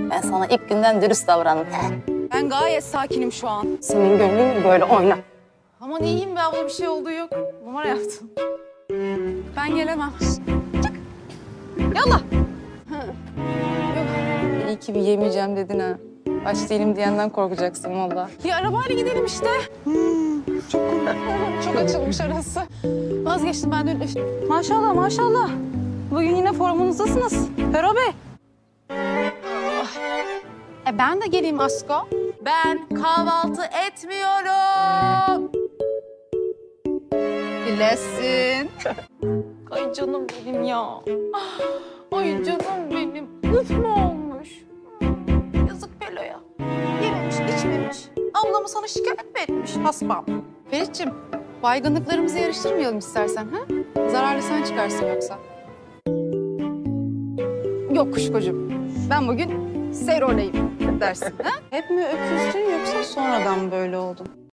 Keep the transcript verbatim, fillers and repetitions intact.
Ben sana ilk günden dürüst davrandım. Ben gayet sakinim şu an. Senin gönlün böyle oyna. Aman iyiyim be abla, bir şey olduğu yok. Numara yaptım. Ben gelemem. Çık. Yallah. Yok. İyi ki bir yemeyeceğim dedin ha. Aç değilim diyenden korkacaksın valla. Ya arabayla gidelim işte. Hmm, çok komik. Çok açılmış arası. Vazgeçtim ben de. Maşallah maşallah. Bugün yine formunuzdasınız. Fero Bey. E ben de geleyim Asko. Ben kahvaltı etmiyorum. Bilesin. Ay canım benim ya. Ay canım benim. Üf mü olmuş? Yazık Pelo'ya. Yememiş, içmemiş. Ablamı sana şikayet mi etmiş hasbam? Ferit'ciğim, baygınlıklarımızı yarıştırmayalım istersen ha? Zararlı sen çıkarsın yoksa. Yok kuşkocuğum. Ben bugün seroleyim dersin ha? Hep mi öküzdün yoksa sonradan böyle oldun?